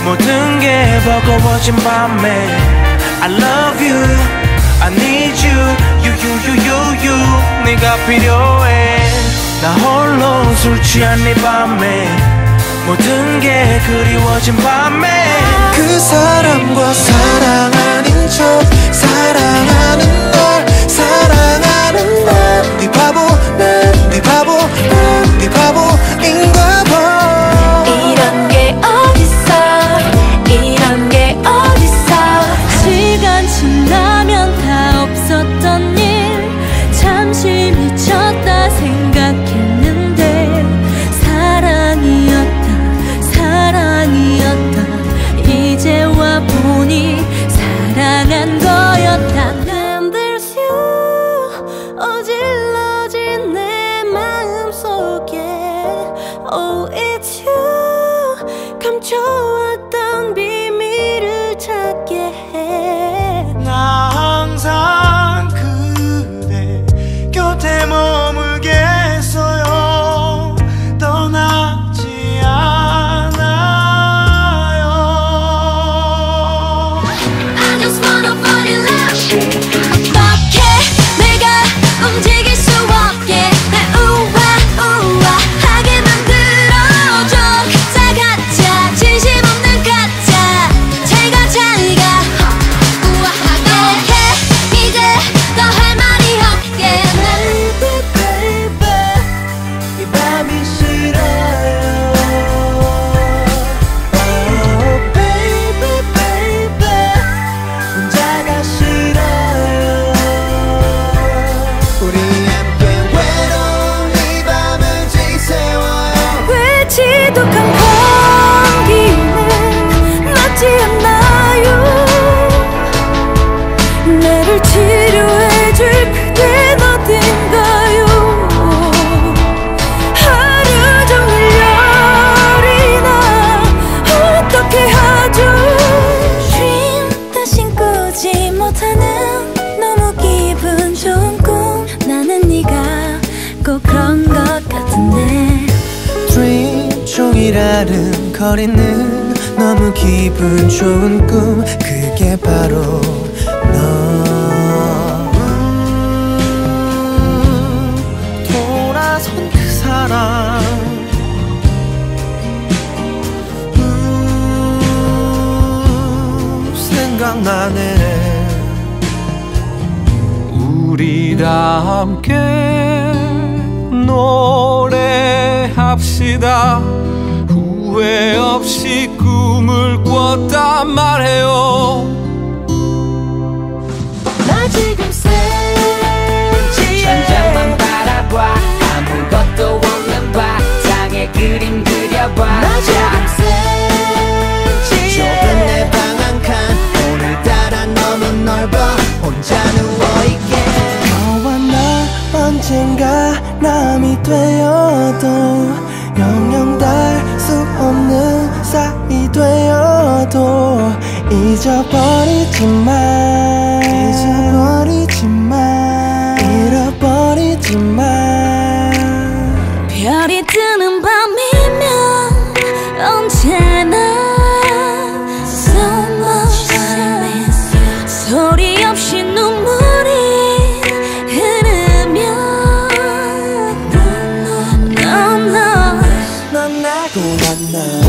모든 게 버거워진 밤에 I love you, I need you, you 네가 필요해. 나 홀로 술 취한 네 밤에 모든 게 그리워진 밤에 그 사람과 사랑 아닌 척 사랑하는 널 사랑하는 난 네 바보 난 네 바보 난 네 바보인가 봐. 이런 게 어딨어 이런 게 어딨어 시간 지나면 다 없었던 일 잠시 미쳤다 생각했는데 사랑이었다 사랑이었다 이제와 보니 사랑한 거였다. And there's you 어질러진 내 마음속에 Oh it's you 감춰왔던 비밀을 찾게 해. 나 항상 그대 곁에 머물겠어요. 떠나지 않아요. I just wanna fall in love. 어떻게 내가 움직일 수 없게 날 우아하게 만들어줘. 가짜 가짜 진심 없는 가짜 잘가 잘가 우아하게 해. 이제 더 할 말이 없게. Baby baby 이 밤이 싫어요. Oh baby baby 혼자가 싫어요. 우리 함께 외로운 이 밤을 지새워요. 왜 지독한 공기는 맞지 않나요. 나를 치료해줄 그댄 어딘가요. 하루 종일 열이 나 어떻게 하죠. Dream 다신 꾸지 못하는 너무 기분 좋은 꿈. 나는 네가 꼭 그런 것 같은데 Dream 종일 아른거리는 너무 기분 좋은 꿈. 그게 바로 너. 돌아선 그 사람 생각나네. 우리 다 함께 노래합시다. 후회 없이 꿈을 꿨단 말해요. 나 지금 센치 천장만 바라봐 아무것도 없는 바탕에 그림 그려봐. 나 지금 센치 좁은 내 방 한 칸 오늘따라 너무 넓어 혼자 누워있게. 너와 나 언젠가 남이 되어도 영영 닿을 수 없는 사이 되어도 잊어버리지 마 잊어버리지 마 잃어버리지 마. 별이 뜨는 밤이면 언제나 so much 소리 없이 눈물이 흐르면 넌 나고 만나